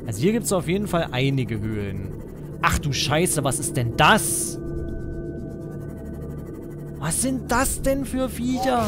Also hier gibt es auf jeden Fall einige Höhlen. Ach du Scheiße, was ist denn das? Was sind das denn für Viecher?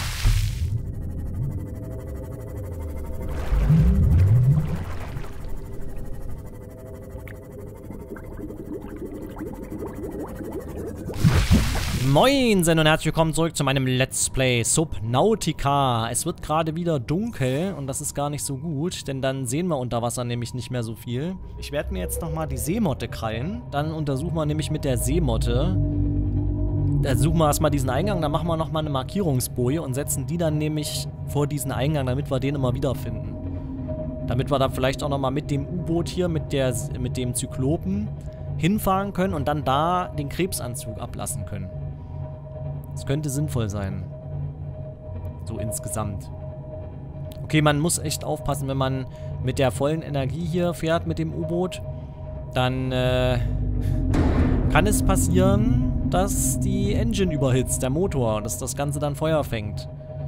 Moinsen und herzlich willkommen zurück zu meinem Let's Play Subnautica. Es wird gerade wieder dunkel und das ist gar nicht so gut, denn dann sehen wir unter Wasser nämlich nicht mehr so viel. Ich werde mir jetzt nochmal die Seemotte krallen. Dann untersuchen wir nämlich mit der Seemotte. Da suchen wir erstmal diesen Eingang, dann machen wir nochmal eine Markierungsboje und setzen die dann nämlich vor diesen Eingang, damit wir den immer wiederfinden. Damit wir da vielleicht auch nochmal mit dem U-Boot hier, mit dem Zyklopen hinfahren können und dann da den Krebsanzug ablassen können. Das könnte sinnvoll sein. So insgesamt. Okay, man muss echt aufpassen, wenn man mit der vollen Energie hier fährt mit dem U-Boot. Dann kann es passieren, dass die Engine überhitzt, der Motor, und dass das Ganze dann Feuer fängt.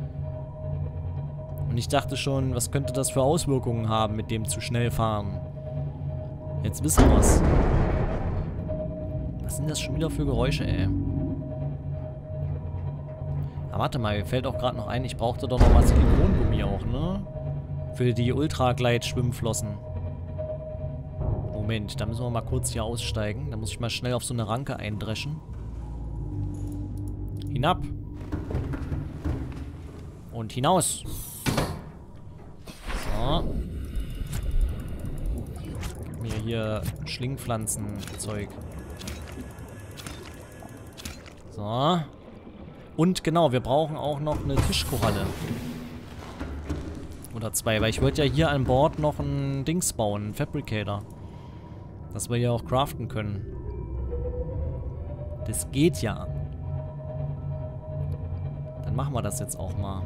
Und ich dachte schon, was könnte das für Auswirkungen haben mit dem zu schnell fahren? Jetzt wissen wir's. Was sind das schon wieder für Geräusche, ey? Ah, warte mal, mir fällt auch gerade noch ein, ich brauchte doch noch mal Silikongummi auch, ne? Für die Ultragleit-Schwimmflossen. Moment, da müssen wir mal kurz hier aussteigen. Da muss ich mal schnell auf so eine Ranke eindreschen. Hinab. Und hinaus. So. Gib mir hier Schlingpflanzenzeug. So. Und genau, wir brauchen auch noch eine Tischkoralle. Oder zwei, weil ich wollte ja hier an Bord noch ein Dings bauen, einen Fabricator. Dass wir hier auch craften können. Das geht ja. Dann machen wir das jetzt auch mal.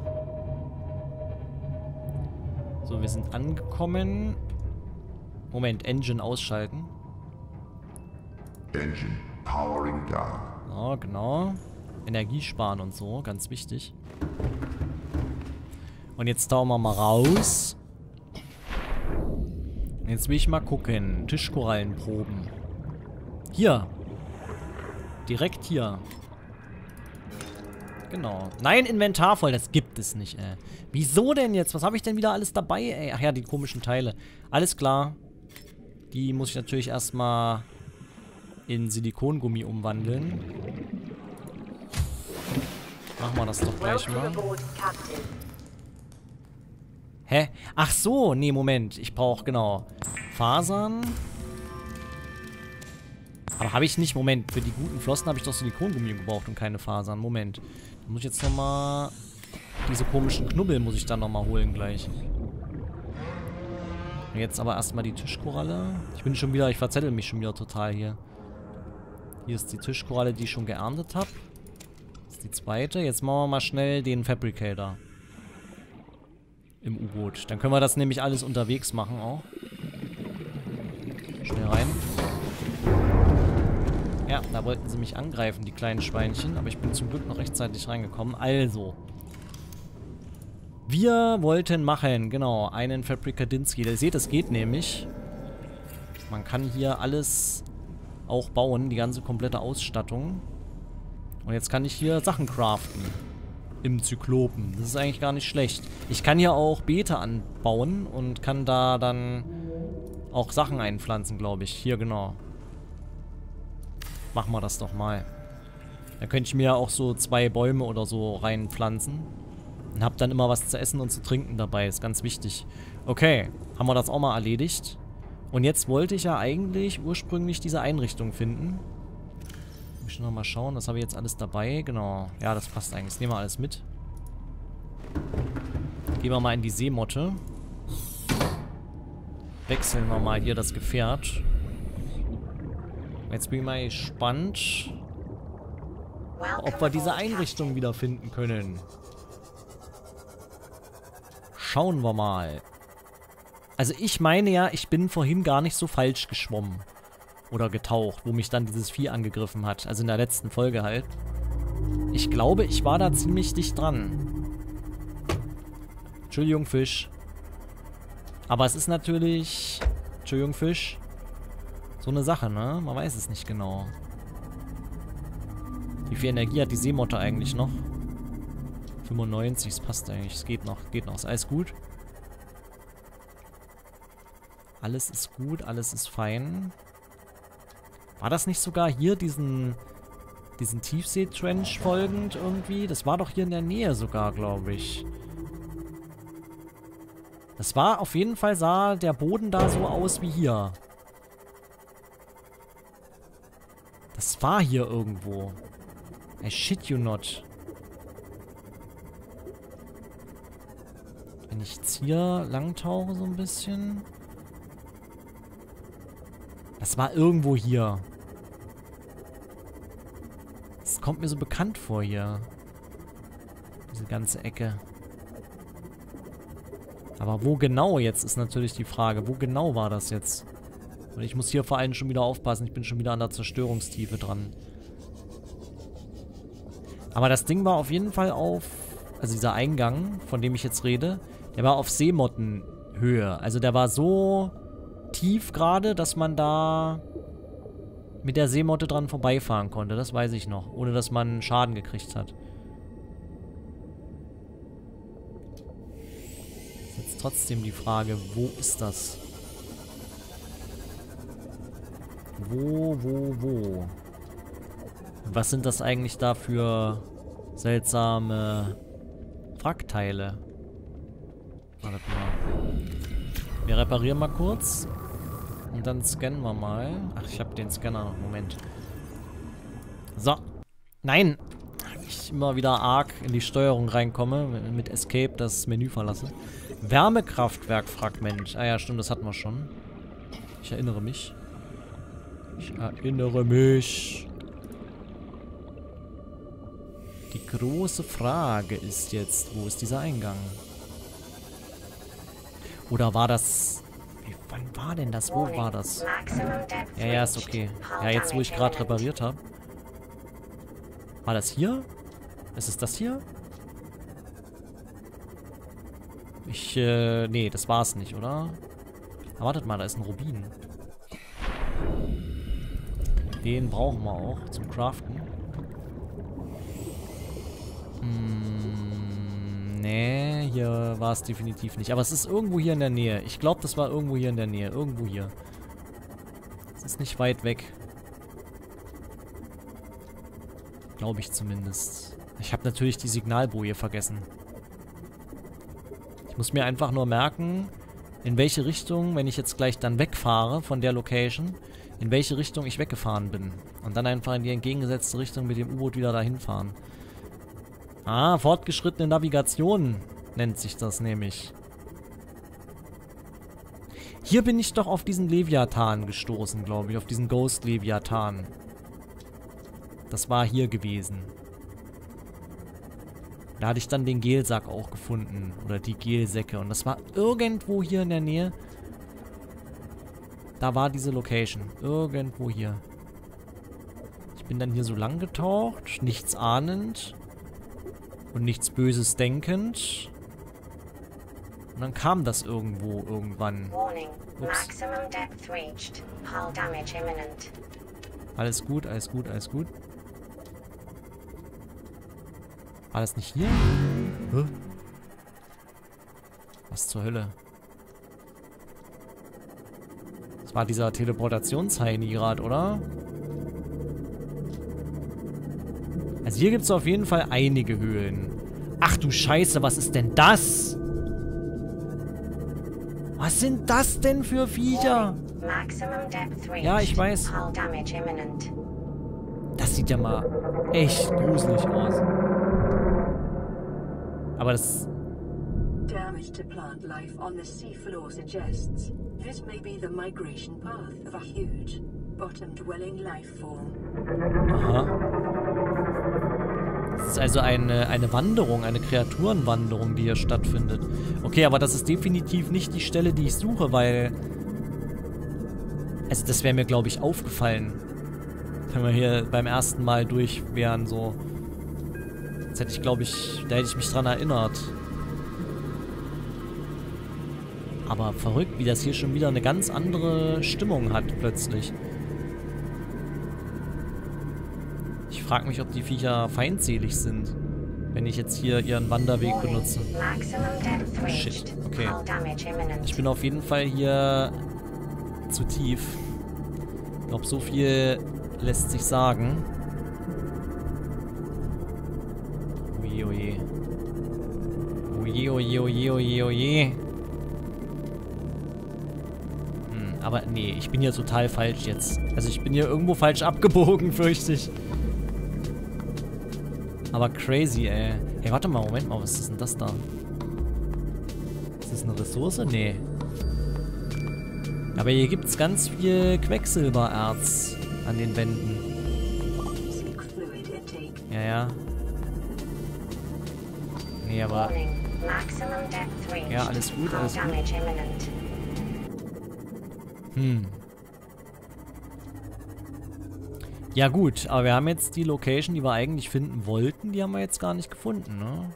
So, wir sind angekommen. Moment, Engine ausschalten. Engine powering down. So, genau. Energie sparen und so, ganz wichtig. Und jetzt tauchen wir mal raus. Jetzt will ich mal gucken. Tischkorallenproben. Hier. Direkt hier. Genau. Nein, Inventar voll, das gibt es nicht, ey. Wieso denn jetzt? Was habe ich denn wieder alles dabei, ey? Ach ja, die komischen Teile. Alles klar. Die muss ich natürlich erstmal in Silikongummi umwandeln. Machen wir das doch gleich mal. Hä? Ach so, nee, Moment. Ich brauche, genau, Fasern. Aber habe ich nicht, Moment. Für die guten Flossen habe ich doch Silikongummi gebraucht und keine Fasern. Moment. Da muss ich jetzt nochmal... Diese komischen Knubbel muss ich dann nochmal holen gleich. Jetzt aber erstmal die Tischkoralle. Ich verzettel mich schon wieder total hier. Hier ist die Tischkoralle, die ich schon geerntet habe. Die zweite. Jetzt machen wir mal schnell den Fabricator. Im U-Boot. Dann können wir das nämlich alles unterwegs machen auch. Schnell rein. Ja, da wollten sie mich angreifen, die kleinen Schweinchen. Aber ich bin zum Glück noch rechtzeitig reingekommen. Also. Wir wollten machen, genau, einen Fabrikadinski. Ihr seht, es geht nämlich. Man kann hier alles auch bauen, die ganze komplette Ausstattung. Und jetzt kann ich hier Sachen craften. Im Zyklopen. Das ist eigentlich gar nicht schlecht. Ich kann hier auch Beete anbauen und kann da dann auch Sachen einpflanzen, glaube ich. Hier, genau. Machen wir das doch mal. Da könnte ich mir auch so 2 Bäume oder so reinpflanzen. Und hab dann immer was zu essen und zu trinken dabei. Ist ganz wichtig. Okay, haben wir das auch mal erledigt. Und jetzt wollte ich ja eigentlich ursprünglich diese Einrichtung finden. Muss ich noch mal schauen, das habe ich jetzt alles dabei. Genau. Ja, das passt eigentlich. Das nehmen wir alles mit. Gehen wir mal in die Seemotte. Wechseln wir mal hier das Gefährt. Jetzt bin ich mal gespannt, ob wir diese Einrichtung wieder finden können. Schauen wir mal. Also ich meine ja, ich bin vorhin gar nicht so falsch geschwommen. Oder getaucht, wo mich dann dieses Vieh angegriffen hat. Also in der letzten Folge halt. Ich glaube, ich war da ziemlich dicht dran. Entschuldigung, Fisch. Aber es ist natürlich Entschuldigung, Fisch. So eine Sache, ne? Man weiß es nicht genau. Wie viel Energie hat die Seemotte eigentlich noch? 95, es passt eigentlich. Es geht noch, Ist alles gut? Alles ist gut, alles ist fein. War das nicht sogar hier diesen Tiefsee-Trench folgend irgendwie? Das war doch hier in der Nähe sogar, glaube ich. Das war auf jeden Fall, sah der Boden da so aus wie hier. Das war hier irgendwo. I shit you not. Wenn ich jetzt hier lang tauche so ein bisschen. Das war irgendwo hier. Das kommt mir so bekannt vor hier. Diese ganze Ecke. Aber wo genau jetzt, ist natürlich die Frage. Wo genau war das jetzt? Und ich muss hier vor allem schon wieder aufpassen. Ich bin schon wieder an der Zerstörungstiefe dran. Aber das Ding war auf jeden Fall auf... Also dieser Eingang, von dem ich jetzt rede, der war auf Seemottenhöhe. Also der war so tief gerade, dass man da mit der Seemotte dran vorbeifahren konnte. Das weiß ich noch. Ohne dass man Schaden gekriegt hat. Ist jetzt trotzdem die Frage, wo ist das? Wo? Und was sind das eigentlich da für seltsame Wrackteile? Warte mal. Wir reparieren mal kurz. Und dann scannen wir mal. Ach, ich habe den Scanner noch. Moment. So. Nein! Ich immer wieder arg in die Steuerung reinkomme. Mit Escape das Menü verlasse. Wärmekraftwerkfragment. Ah ja, stimmt, das hatten wir schon. Ich erinnere mich. Die große Frage ist jetzt, wo ist dieser Eingang? Oder war das... Wann war denn das? Wo war das? Ja, ist okay. Ja, jetzt, wo ich gerade repariert habe. War das hier? Ist es das hier? Nee, das war's nicht, oder? Aber wartet mal, da ist ein Rubin. Den brauchen wir auch zum Craften. Nee, hier war es definitiv nicht. Aber es ist irgendwo hier in der Nähe. Ich glaube, das war irgendwo hier in der Nähe. Irgendwo hier. Es ist nicht weit weg. Glaube ich zumindest. Ich habe natürlich die Signalboje vergessen. Ich muss mir einfach nur merken, in welche Richtung, wenn ich jetzt gleich dann wegfahre von der Location, in welche Richtung ich weggefahren bin. Und dann einfach in die entgegengesetzte Richtung mit dem U-Boot wieder dahin fahren. Ah, fortgeschrittene Navigation nennt sich das nämlich. Hier bin ich doch auf diesen Leviathan gestoßen, glaube ich. Auf diesen Ghost Leviathan. Das war hier gewesen. Da hatte ich dann den Gelsack auch gefunden. Oder die Gelsäcke. Und das war irgendwo hier in der Nähe. Da war diese Location. Irgendwo hier. Ich bin dann hier so lang getaucht. Nichts ahnend. Und nichts Böses denkend. Und dann kam das irgendwo, irgendwann. Ups. Alles gut, alles gut, alles gut. War das nicht hier? Hä? Was zur Hölle? Das war dieser Teleportationsheini gerade, oder? Also hier gibt es auf jeden Fall einige Höhlen. Ach du Scheiße, was ist denn das? Was sind das denn für Viecher? Ja, ich weiß. Das sieht ja mal echt gruselig aus. Aber das... Damage to plant life on the seafloor suggests this may be the migration path of a huge bottom-dwelling life form. Aha. Das ist also eine Wanderung, eine Kreaturenwanderung, die hier stattfindet. Okay, aber das ist definitiv nicht die Stelle, die ich suche, weil... Also das wäre mir, glaube ich, aufgefallen. Wenn wir hier beim ersten Mal durch wären, so... Jetzt hätte ich, glaube ich... Da hätte ich mich dran erinnert. Aber verrückt, wie das hier schon wieder eine ganz andere Stimmung hat plötzlich. Ich frage mich, ob die Viecher feindselig sind, wenn ich jetzt hier ihren Wanderweg benutze. Shit, okay. Ich bin auf jeden Fall hier zu tief. Ich glaube, so viel lässt sich sagen. Oje, oje. Oje, oje, oje, oje, oje. Aber nee, ich bin hier total falsch jetzt. Also ich bin hier irgendwo falsch abgebogen, fürchte ich. Aber crazy, ey. Hey, warte mal, Moment mal, was ist denn das da? Ist das eine Ressource? Nee. Aber hier gibt es ganz viel Quecksilbererz an den Wänden. Ja, ja. Nee, aber... Ja, alles gut, alles gut. Ja gut, aber wir haben jetzt die Location, die wir eigentlich finden wollten, die haben wir jetzt gar nicht gefunden, ne?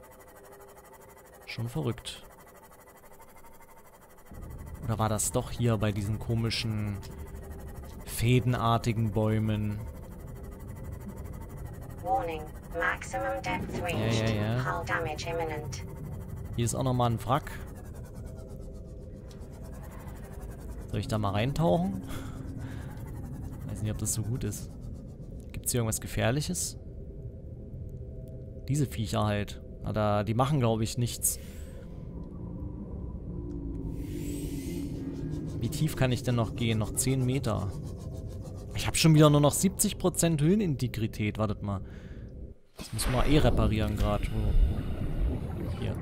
Schon verrückt. Oder war das doch hier bei diesen komischen, fädenartigen Bäumen? Ja. Hier ist auch nochmal ein Wrack. Soll ich da mal reintauchen? Weiß nicht, ob das so gut ist. Gibt es hier irgendwas Gefährliches? Diese Viecher halt. Aber die machen, glaube ich, nichts. Wie tief kann ich denn noch gehen? Noch 10 Meter. Ich habe schon wieder nur noch 70% Höhenintegrität. Wartet mal. Das müssen wir eh reparieren gerade. Hier.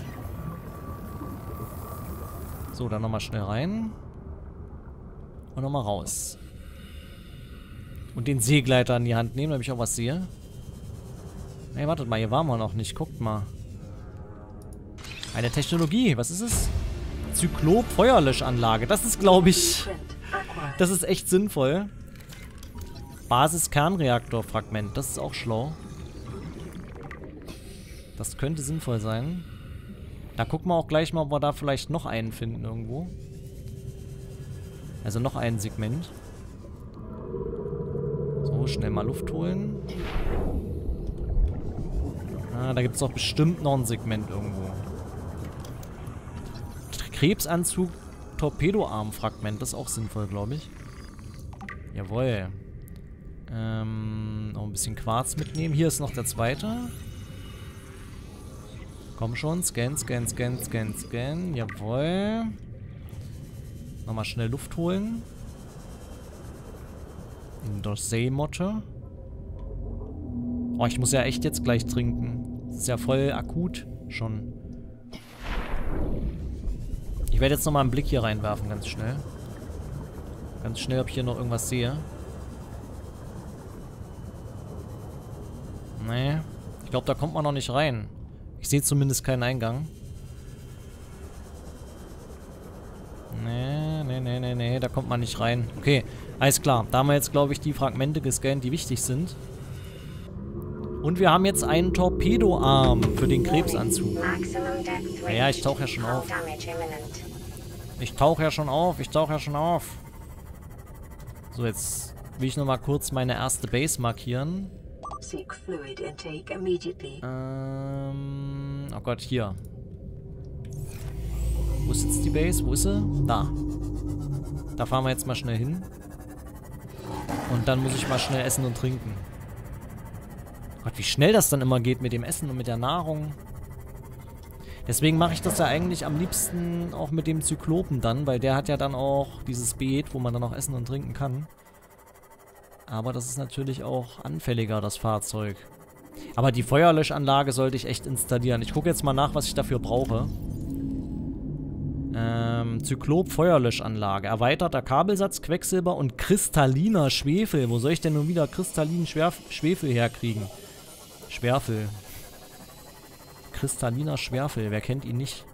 So, dann nochmal schnell rein. Und nochmal raus. Und den Seegleiter in die Hand nehmen, damit ich auch was sehe. Hey, wartet mal, hier waren wir noch nicht. Guckt mal. Eine Technologie. Was ist es? Zyklop-Feuerlöschanlage. Das ist, glaube ich... Das ist echt sinnvoll. Basis-Kernreaktor-Fragment. Das ist auch schlau. Das könnte sinnvoll sein. Da gucken wir auch gleich mal, ob wir da vielleicht noch einen finden irgendwo. Also noch ein Segment. So, schnell mal Luft holen. Ah, da gibt es doch bestimmt noch ein Segment irgendwo. Krebsanzug, Torpedoarm-Fragment. Das ist auch sinnvoll, glaube ich. Jawohl. Noch ein bisschen Quarz mitnehmen. Hier ist noch der zweite. Komm schon. Scan. Jawohl. Nochmal schnell Luft holen. In der Seemotte. Oh, ich muss ja echt jetzt gleich trinken. Das ist ja voll akut schon. Ich werde jetzt nochmal einen Blick hier reinwerfen, ganz schnell. Ganz schnell, ob ich hier noch irgendwas sehe. Nee. Ich glaube, da kommt man noch nicht rein. Ich sehe zumindest keinen Eingang. Nee, da kommt man nicht rein. Okay, alles klar. Da haben wir jetzt, glaube ich, die Fragmente gescannt, die wichtig sind. Und wir haben jetzt einen Torpedoarm für den Krebsanzug. Ja, ich tauche ja schon auf. Ich tauche ja schon auf. So, jetzt will ich nochmal kurz meine erste Base markieren. Oh Gott, hier. Wo ist jetzt die Base? Wo ist sie? Da. Da fahren wir jetzt mal schnell hin. Und dann muss ich mal schnell essen und trinken. Gott, wie schnell das dann immer geht mit dem Essen und mit der Nahrung. Deswegen mache ich das ja eigentlich am liebsten auch mit dem Zyklopen dann, weil der hat ja dann auch dieses Beet, wo man dann auch essen und trinken kann. Aber das ist natürlich auch anfälliger, das Fahrzeug. Aber die Feuerlöschanlage sollte ich echt installieren. Ich gucke jetzt mal nach, was ich dafür brauche. Zyklop-Feuerlöschanlage. Erweiterter Kabelsatz, Quecksilber und kristalliner Schwefel. Wo soll ich denn nun wieder kristallinen Schwefel herkriegen? Schwerfel. Kristalliner Schwerfel. Wer kennt ihn nicht?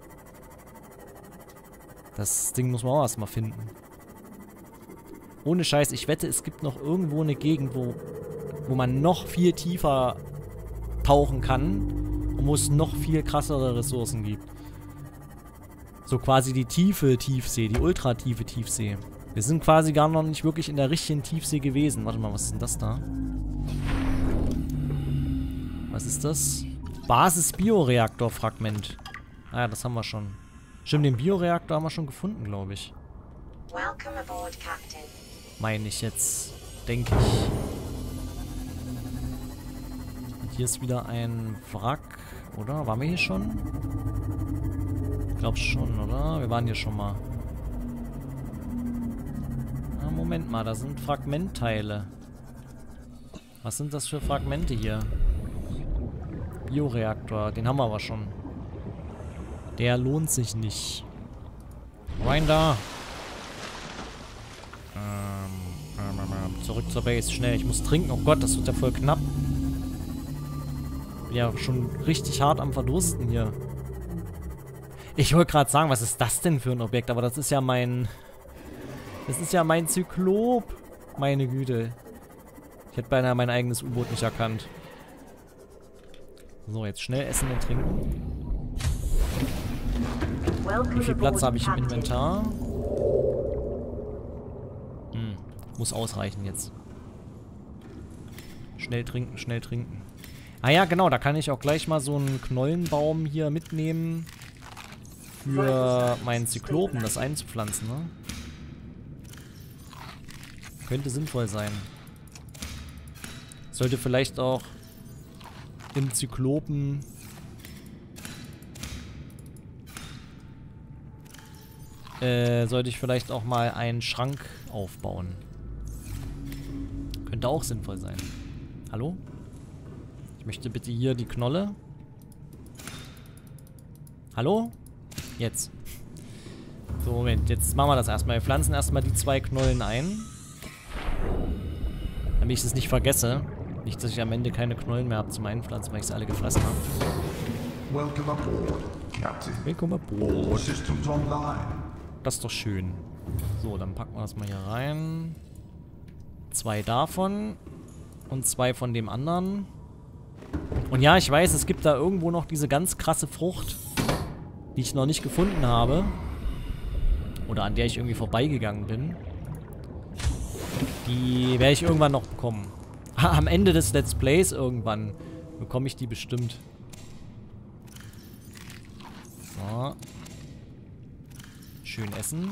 Das Ding muss man auch erstmal finden. Ohne Scheiß, ich wette, es gibt noch irgendwo eine Gegend, wo man noch viel tiefer tauchen kann und wo es noch viel krassere Ressourcen gibt. So quasi die tiefe Tiefsee, die ultratiefe Tiefsee. Wir sind quasi gar noch nicht wirklich in der richtigen Tiefsee gewesen. Warte mal, was ist denn das da? Was ist das? Basis-Bioreaktor-Fragment. Ah ja, das haben wir schon. Stimmt, den Bioreaktor haben wir schon gefunden, glaube ich. Meine ich jetzt. Denke ich. Und hier ist wieder ein Wrack, oder? Waren wir hier schon? Ich glaube schon, oder? Wir waren hier schon mal. Ah, Moment mal, da sind Fragmentteile. Was sind das für Fragmente hier? Bioreaktor, den haben wir aber schon. Der lohnt sich nicht. Rein da! Zurück zur Base, schnell. Ich muss trinken. Oh Gott, das wird ja voll knapp. Bin ja schon richtig hart am Verdursten hier. Ich wollte gerade sagen, was ist das denn für ein Objekt? Aber das ist ja mein... Das ist ja mein Zyklop. Meine Güte. Ich hätte beinahe mein eigenes U-Boot nicht erkannt. So, jetzt schnell essen und trinken. Wie viel Platz habe ich im Inventar? Muss ausreichen jetzt. Schnell trinken, schnell trinken. Ah ja, genau, da kann ich auch gleich mal so einen Knollenbaum hier mitnehmen. Für meinen Zyklopen, das einzupflanzen, ne? Könnte sinnvoll sein. Sollte vielleicht auch im Zyklopen sollte ich vielleicht auch mal einen Schrank aufbauen. Könnte auch sinnvoll sein. Hallo? Ich möchte bitte hier die Knolle. Hallo? Jetzt. So, Moment. Jetzt machen wir das erstmal. Wir pflanzen erstmal die 2 Knollen ein. Damit ich es nicht vergesse. Nicht, dass ich am Ende keine Knollen mehr habe zum Einpflanzen, weil ich sie alle gefressen habe. Welcome aboard, Captain. Willkommen All aboard. systems online. Das ist doch schön. So, dann packen wir das mal hier rein. 2 davon. Und 2 von dem anderen. Und ja, ich weiß, es gibt da irgendwo noch diese ganz krasse Frucht, die ich noch nicht gefunden habe. Oder an der ich irgendwie vorbeigegangen bin. Die werde ich irgendwann noch bekommen. Am Ende des Let's Plays irgendwann bekomme ich die bestimmt. So. Schön essen.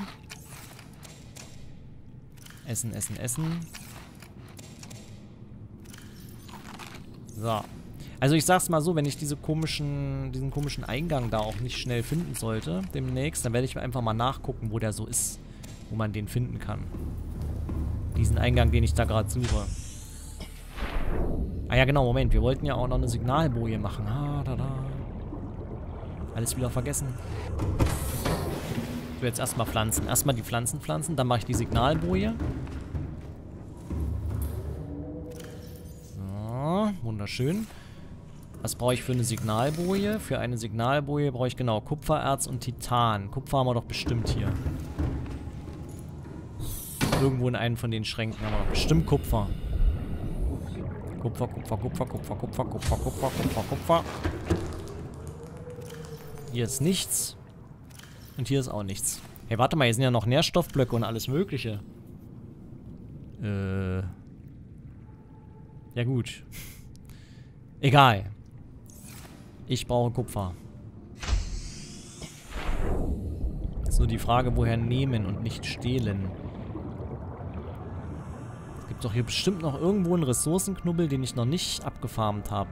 Essen, essen, essen. So. Also ich sag's mal so, wenn ich diesen komischen Eingang da auch nicht schnell finden sollte, demnächst, dann werde ich einfach mal nachgucken, wo der so ist. Wo man den finden kann. Diesen Eingang, den ich da gerade suche. Ah ja, genau, Moment. Wir wollten ja auch noch eine Signalboje machen. Ah, da. Alles wieder vergessen. Ich will jetzt erstmal pflanzen. Erstmal die Pflanzen pflanzen, dann mache ich die Signalboje. So, wunderschön. Was brauche ich für eine Signalboje? Für eine Signalboje brauche ich genau Kupfererz und Titan. Kupfer haben wir doch bestimmt hier. Irgendwo in einem von den Schränken haben wir doch bestimmt Kupfer. Kupfer, Kupfer, Kupfer, Kupfer, Kupfer, Kupfer, Kupfer, Kupfer, Kupfer. Hier ist nichts. Und hier ist auch nichts. Hey, warte mal, hier sind ja noch Nährstoffblöcke und alles Mögliche. Ja gut. Egal. Ich brauche Kupfer. Ist nur die Frage, woher nehmen und nicht stehlen. Es gibt doch hier bestimmt noch irgendwo einen Ressourcenknubbel, den ich noch nicht abgefarmt habe.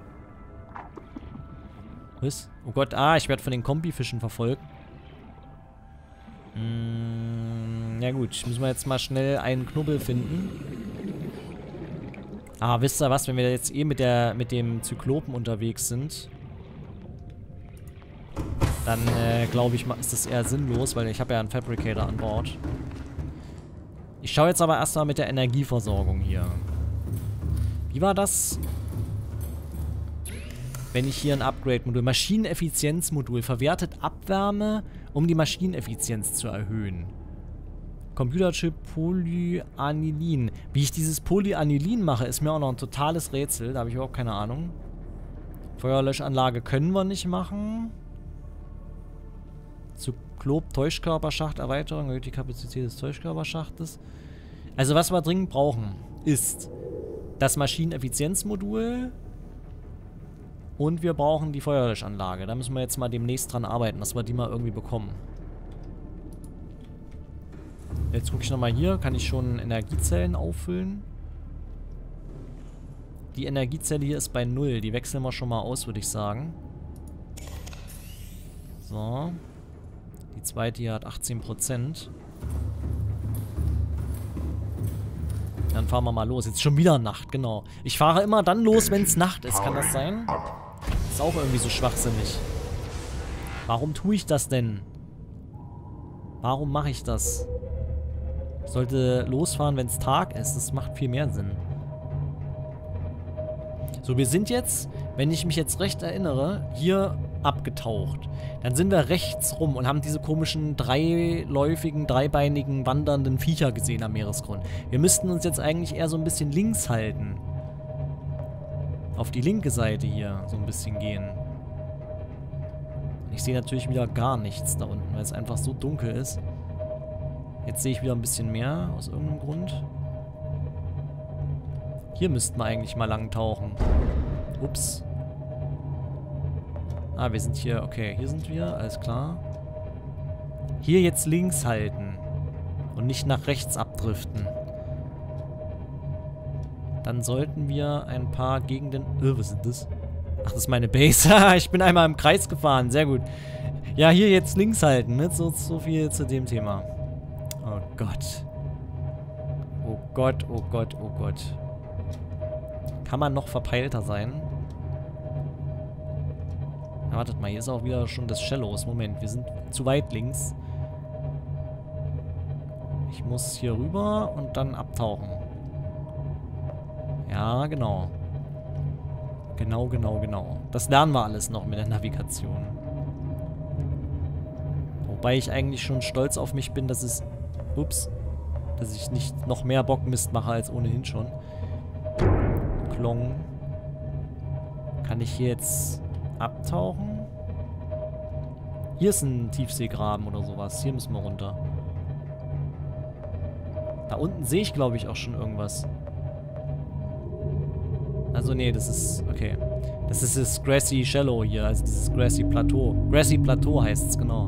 Was? Oh Gott, ich werde von den Kombifischen verfolgt. Ja gut, müssen wir jetzt mal schnell einen Knubbel finden. Wisst ihr was, wenn wir jetzt mit dem Zyklopen unterwegs sind, dann glaube ich, ist das eher sinnlos, weil ich habe ja einen Fabricator an Bord. Ich schaue jetzt aber erstmal mit der Energieversorgung hier. Wie war das? Wenn ich hier ein Upgrade-Modul, Maschineneffizienzmodul, verwertet Abwärme, um die Maschineneffizienz zu erhöhen. Computerchip Polyanilin. Wie ich dieses Polyanilin mache, ist mir auch noch ein totales Rätsel. Da habe ich überhaupt keine Ahnung. Feuerlöschanlage können wir nicht machen. Zyklop Täuschkörperschacht Erweiterung, erhöht die Kapazität des Täuschkörperschachtes. Also was wir dringend brauchen, ist das Maschineneffizienzmodul und wir brauchen die Feuerlöschanlage. Da müssen wir jetzt mal demnächst dran arbeiten, dass wir die mal irgendwie bekommen. Jetzt gucke ich nochmal hier, kann ich schon Energiezellen auffüllen? Die Energiezelle hier ist bei 0, die wechseln wir schon mal aus, würde ich sagen. So. Die zweite hier hat 18%. Dann fahren wir mal los. Jetzt schon wieder Nacht, genau. Ich fahre immer dann los, wenn es Nacht ist. Kann das sein? Ist auch irgendwie so schwachsinnig. Warum tue ich das denn? Warum mache ich das? Ich sollte losfahren, wenn es Tag ist. Das macht viel mehr Sinn. So, wir sind jetzt, wenn ich mich jetzt recht erinnere, hier abgetaucht. Dann sind wir rechts rum und haben diese komischen dreiläufigen, dreibeinigen, wandernden Viecher gesehen am Meeresgrund. Wir müssten uns jetzt eigentlich eher so ein bisschen links halten. Auf die linke Seite hier so ein bisschen gehen. Ich sehe natürlich wieder gar nichts da unten, weil es einfach so dunkel ist. Jetzt sehe ich wieder ein bisschen mehr, aus irgendeinem Grund. Hier müssten wir eigentlich mal lang tauchen. Ups. Ah, wir sind hier. Okay, hier sind wir. Alles klar. Hier jetzt links halten. Und nicht nach rechts abdriften. Dann sollten wir ein paar Gegenden... was ist das? Ach, das ist meine Base. Ich bin einmal im Kreis gefahren. Sehr gut. Ja, hier jetzt links halten. Ne? So viel zu dem Thema. Oh Gott. Oh Gott, oh Gott, oh Gott. Kann man noch verpeilter sein? Na, wartet mal, hier ist auch wieder schon das Shallows. Moment, wir sind zu weit links. Ich muss hier rüber und dann abtauchen. Ja, genau. Genau. Das lernen wir alles noch mit der Navigation. Wobei ich eigentlich schon stolz auf mich bin, dass es... Ups. Dass ich nicht noch mehr Bockmist mache als ohnehin schon. Klong. Kann ich hier jetzt abtauchen? Hier ist ein Tiefseegraben oder sowas. Hier müssen wir runter. Da unten sehe ich, glaube ich, auch schon irgendwas. Also, nee, das ist... Okay. Das ist das Grassy Shallow hier. Also dieses Grassy Plateau. Grassy Plateau heißt es, genau.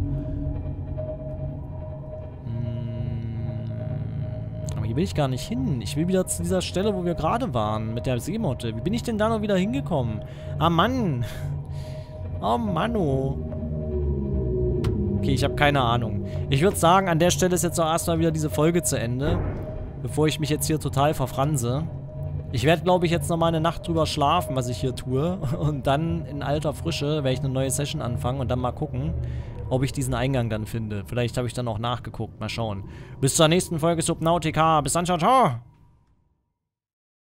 Aber hier will ich gar nicht hin. Ich will wieder zu dieser Stelle, wo wir gerade waren. Mit der Seemotte. Wie bin ich denn da noch wieder hingekommen? Ah, Mann. Oh, Manno. Okay, ich habe keine Ahnung. Ich würde sagen, an der Stelle ist jetzt auch erstmal wieder diese Folge zu Ende. Bevor ich mich jetzt hier total verfranse. Ich werde, glaube ich, jetzt nochmal eine Nacht drüber schlafen, was ich hier tue. Und dann in alter Frische werde ich eine neue Session anfangen und dann mal gucken, ob ich diesen Eingang dann finde. Vielleicht habe ich dann auch nachgeguckt. Mal schauen. Bis zur nächsten Folge Subnautica. Bis dann, ciao, ciao.